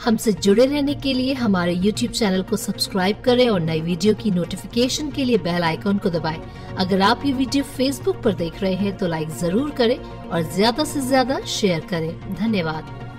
हमसे जुड़े रहने के लिए हमारे YouTube चैनल को सब्सक्राइब करें और नई वीडियो की नोटिफिकेशन के लिए बेल आइकॉन को दबाएं। अगर आप ये वीडियो Facebook पर देख रहे हैं तो लाइक जरूर करें और ज्यादा से ज्यादा शेयर करें। धन्यवाद।